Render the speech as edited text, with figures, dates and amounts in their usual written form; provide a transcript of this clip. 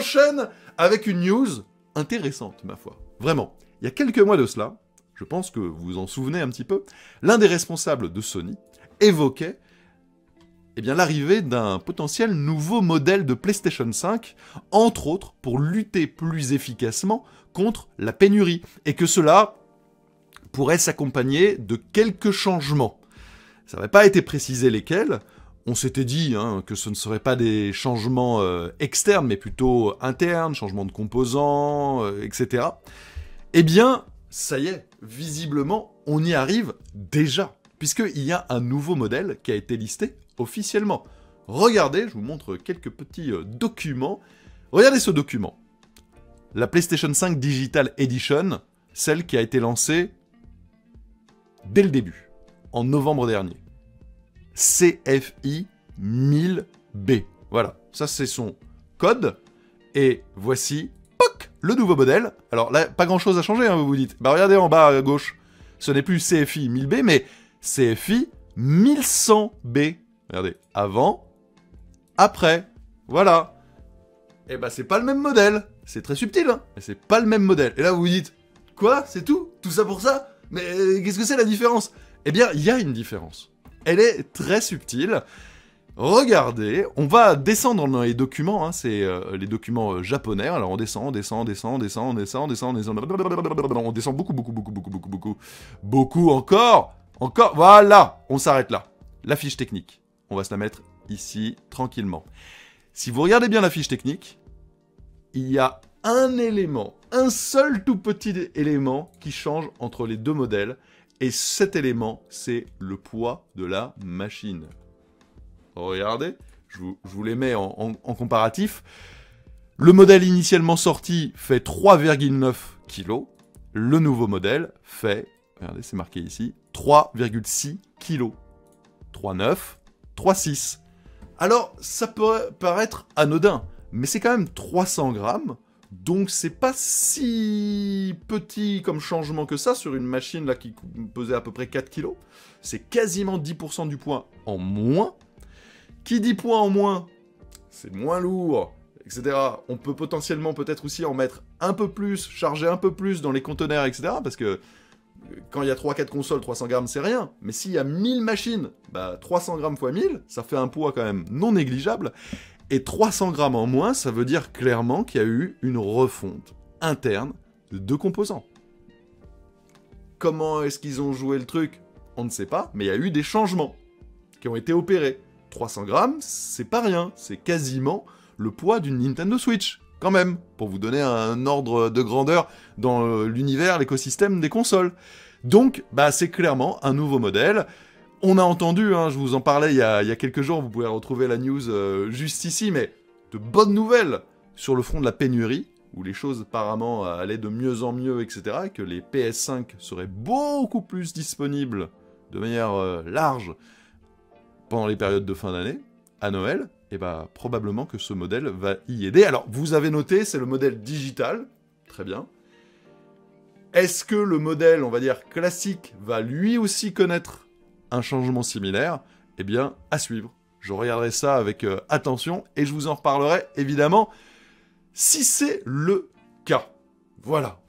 enchaîne avec une news intéressante, ma foi. Vraiment. Il y a quelques mois de cela, je pense que vous vous en souvenez un petit peu, l'un des responsables de Sony évoquait l'arrivée d'un potentiel nouveau modèle de PlayStation 5, entre autres pour lutter plus efficacement contre la pénurie, et que cela pourrait s'accompagner de quelques changements. Ça n'avait pas été précisé lesquels. On s'était dit que ce ne seraient pas des changements externes, mais plutôt internes, changements de composants, etc. Eh bien, ça y est, visiblement, on y arrive déjà, puisqu'il y a un nouveau modèle qui a été listé officiellement. Regardez, je vous montre quelques petits documents. Regardez ce document. La PlayStation 5 Digital Edition, celle qui a été lancée dès le début, en novembre dernier. CFI 1000B. Voilà, ça c'est son code. Et voici, POC, le nouveau modèle. Alors là, pas grand chose à changer, vous vous dites. Bah regardez en bas à gauche, ce n'est plus CFI 1000B, mais CFI 1100B. Regardez, avant, après, voilà. Et bah c'est pas le même modèle. C'est très subtil, mais c'est pas le même modèle. Et là vous vous dites, quoi, c'est tout? Tout ça pour ça? Mais qu'est-ce que c'est la différence? Eh bien, il y a une différence. Elle est très subtile. Regardez, on va descendre dans les documents, c'est les documents japonais. Alors on descend, on descend beaucoup encore, voilà, on s'arrête là. La fiche technique, on va se la mettre ici, tranquillement. Si vous regardez bien la fiche technique, il y a un élément, un seul tout petit élément qui change entre les deux modèles. Et cet élément, c'est le poids de la machine. Regardez, je vous les mets en comparatif. Le modèle initialement sorti fait 3,9 kg. Le nouveau modèle fait, regardez, c'est marqué ici, 3,6 kg. 3,9, 3,6. Alors, ça peut paraître anodin, mais c'est quand même 300 grammes. Donc c'est pas si petit comme changement que ça sur une machine là qui pesait à peu près 4 kg. C'est quasiment 10% du poids en moins. Qui dit poids en moins, c'est moins lourd, etc. On peut potentiellement peut-être aussi en mettre un peu plus, charger un peu plus dans les conteneurs, etc. Parce que quand il y a 3-4 consoles, 300 grammes c'est rien. Mais s'il y a 1000 machines, 300 grammes x 1000, ça fait un poids quand même non négligeable. Et 300 grammes en moins, ça veut dire clairement qu'il y a eu une refonte interne de deux composants. Comment est-ce qu'ils ont joué le truc? On ne sait pas, mais il y a eu des changements qui ont été opérés. 300 grammes, c'est pas rien, c'est quasiment le poids d'une Nintendo Switch, quand même, pour vous donner un ordre de grandeur dans l'univers, l'écosystème des consoles. Donc, c'est clairement un nouveau modèle. On a entendu, je vous en parlais il y a quelques jours, vous pouvez retrouver la news juste ici, mais de bonnes nouvelles sur le front de la pénurie, où les choses apparemment allaient de mieux en mieux, etc., et que les PS5 seraient beaucoup plus disponibles de manière large pendant les périodes de fin d'année, à Noël, et probablement que ce modèle va y aider. Alors, vous avez noté, c'est le modèle digital, très bien. Est-ce que le modèle, on va dire, classique, va lui aussi connaître un changement similaire? Eh bien, à suivre. Je regarderai ça avec attention et je vous en reparlerai évidemment si c'est le cas. Voilà.